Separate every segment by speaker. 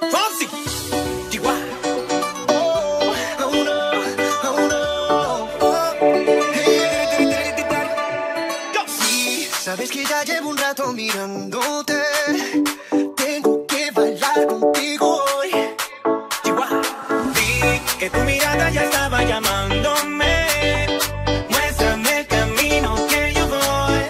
Speaker 1: Fonsi, Chihuahua.
Speaker 2: Sí, sabes que ya llevo un rato mirándote. Tengo que bailar contigo hoy.
Speaker 1: Chihuahua. Vi que tu mirada ya estaba llamándome. Muéstrame el camino que yo voy.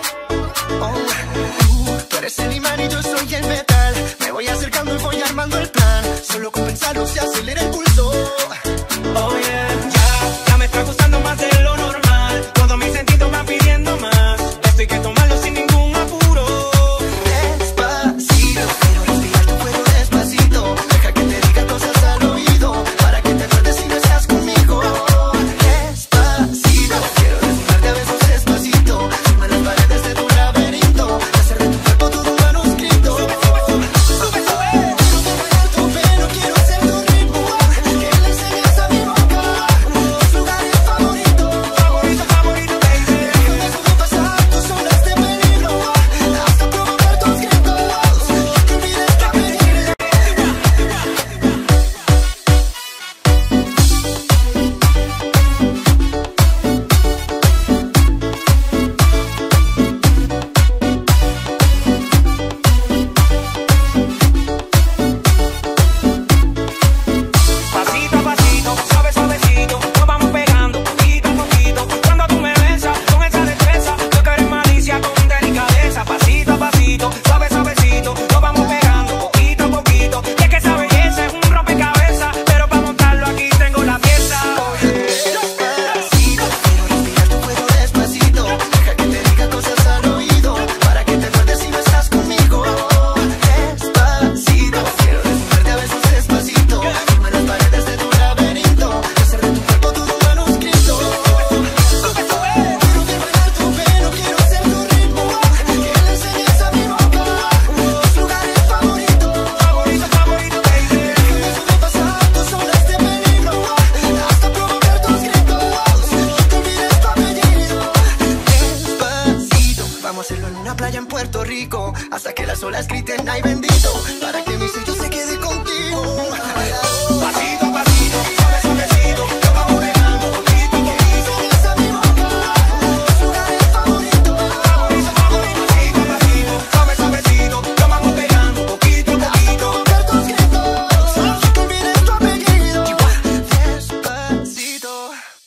Speaker 2: Tú eres el imán y yo soy el metal. Me voy acercando y voy armando el plan. Solo con pensarlo se acelera el pulso.
Speaker 1: Oh yeah, ya me está gustando más de lo normal. Todos mis sentidos van pidiendo más. Esto hay que tomarlo sin ningún apuro.
Speaker 2: Despacito, quiero respirar tu cuerpo despacito. Deja que te diga cosas al oído, para que te acuerdes si no estás conmigo. Despacito, quiero desnudarte a besos despacito. Firma las paredes de tu laberinto, hacer de tu cuerpo todo un manuscrito.
Speaker 1: Sube, sube.
Speaker 2: Tu pelo, quiero ser tu ritmo, que le enseñes a mi boca tus lugares favoritos.
Speaker 1: Favorito, favorito, baby.
Speaker 2: Déjame pasar tus zonas de peligro, hasta provocar tus gritos. Que olvides que me quieres.
Speaker 1: Pasito a pasito, suave, suavecito, nos vamos pegando poquito a poquito. Cuando tú me besas con esa destreza, yo quiero malicia con delicadeza. Pasito a pasito, suave, suavecito, nos vamos pegando poquito a poquito. Y es que esa belleza es un rompecabezas, pero para montarlo aquí tengo la pieza.
Speaker 2: Despacito, quiero respirar tu cuerpo despacito. Deja que te diga cosas al oído, para que te acuerdes si no estás conmigo. Despacito, quiero desnudarte a besos despacito. Firma las paredes de tu laberinto, hacer de tu cuerpo todo un manuscrito.
Speaker 1: Sube, sube.
Speaker 2: Quiero ver bailar tu pelo, quiero ser tu ritmo, que le enseñes a mi boca tus lugares favoritos.
Speaker 1: Favorito, favorito, baby.
Speaker 2: Déjame pasar tus zonas de peligro, hasta provocar tus gritos. Que olvides tu apellido. Despacito, vamos a hacerlo en una playa en Puerto Rico, hasta que las olas griten ay bendito, para que mi sello se quede contigo.
Speaker 1: Pasito a pasito, suave, suavecito, nos vamos pegando poquito a poquito.
Speaker 2: Enseñes a mi boca tus lugares favoritos.
Speaker 1: Favorito, favorito, pasito a pasito, suave, suavecito, nos vamos pegando poquito a poquito.
Speaker 2: Provocar tus gritos, que olvides tu apellido. Despacito.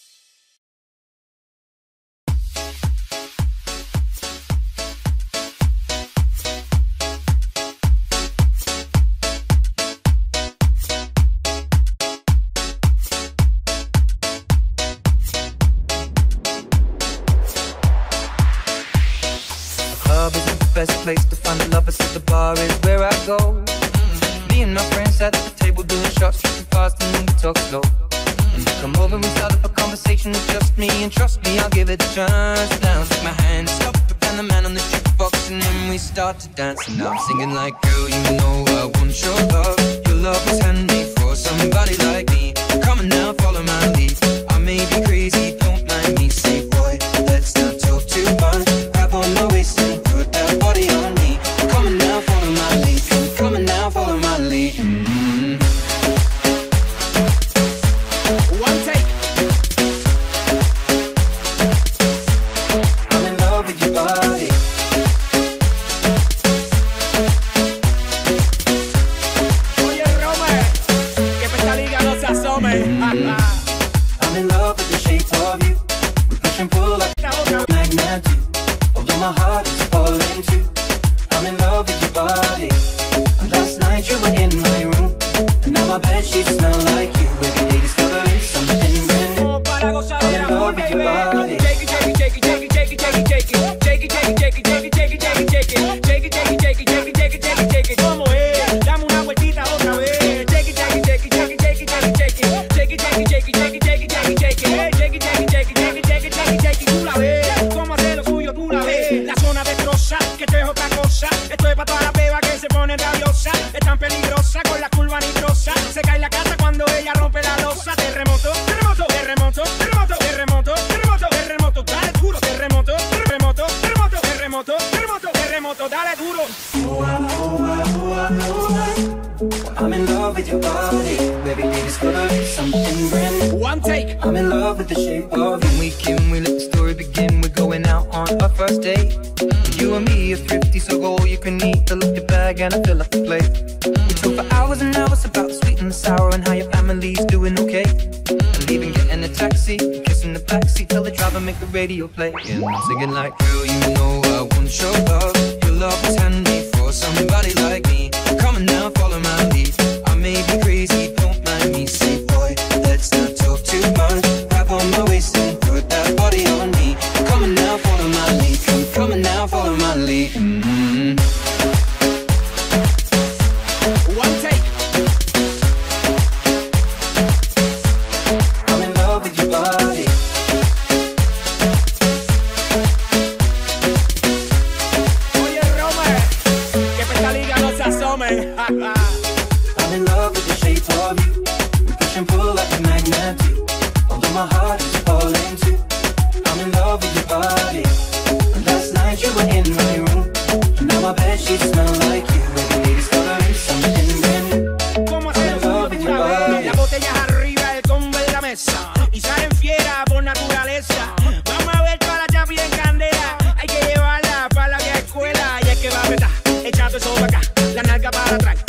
Speaker 3: Club isn't the best place to find the lovers, so the bar is where I go. Me and my friends at the table doing shots, tripping fast and then we talk slow. And you come over and start up a conversation with just me, and trust me, I'll give it a chance. Now take my hand, stop, and the man on the jukebox, and then we start to dance. And I'm singing like, girl, you know I want your love. Your love was handmade for somebody like me. Come on now, follow my lead. I may be crazy, don't mind me. Say, boy, let's not talk too much. Grab on my waist and put that body on me. Come on now, follow my lead. Come on now, follow my lead.
Speaker 1: One take.
Speaker 3: I'm in love with your body.
Speaker 1: Oye, Rome, que esta liga no se asome.
Speaker 3: I'm in love with the shape of you. We push and pull like a magnet do. Although my heart is falling too. I'm in love with your body. And last night you were in my room, and now my bedsheets smell like you. Every day discovering something brand new.
Speaker 1: Para gozar
Speaker 3: I'm
Speaker 1: de
Speaker 3: in
Speaker 1: amor,
Speaker 3: love with your
Speaker 1: baby.
Speaker 3: body.
Speaker 1: Shake it, shake it, shake it, shake it, shake it, shake it, shake it. Shake it, shake it, shake it, shake it, shake it, shake it, shake it. Shake it, shake it, shake it, shake it, shake it, shake it, shake it. ¿Cómo es? Dame una vueltita otra vez. Shake it, shake it, shake it, shake it, shake it, shake it, shake it. Shake it, shake it, shake it, shake it, shake it, shake it, shake it. Shake it, shake it, shake it, shake it, shake it, shake it, shake it. Tú la ves, cómo hace lo suyo, tú la ves. La zona destroza, que esto es otra cosa. Esto es para toda la beba que se pone rabiosa. Es tan peligrosa con la curva nitrosa. Se cae la casa cuando ella rompe la losa. Terremoto, terremoto, terremoto, terremoto, terremoto, terremoto, terremoto, dale duro. Terremoto, terremoto, terremoto, terremoto, terremoto, terremoto, dale duro.
Speaker 3: I'm in love with your body. Baby, it's gonna be something brand new.
Speaker 1: One take.
Speaker 3: I'm in love with the shape of you. We let the story begin. We're going out on our first date. You and me are thrifty, so go all you can eat. Fill up your bag and I fill up the plate. We talk for hours and hours about the sweet and the sour and how your family's doing okay. And even getting a taxi, kissing the backseat, tell the driver make the radio play. And I'm singing like, girl, you know I want your love. Your love was handmade for somebody like me. Come on now, follow my lead. I may be crazy, don't mind me. Say, boy, let's not talk too much. Grab on my waist and put that body on me. Come on now, follow my lead. Come on now, follow my lead.
Speaker 1: One take.
Speaker 3: I'm in love with your body.
Speaker 1: Oye, Romer, que esta liga no se asomen.
Speaker 3: I'm in love with the shape of you. We push and pull like a magnet do. Although my heart is falling too. I'm in love with your body. And last night you were in my room. And now my bedsheets smell like you. Baby, it's gonna be something brand new.
Speaker 1: ¿Cómo hacemos otra vez? Las botellas arriba, el combo en la mesa. Y salen fieras por naturaleza. Vamos a ver toda la chapi en candela. Hay que llevarla para la vieja escuela. Y es que va a petar, echando eso para acá, la nalga para atrás.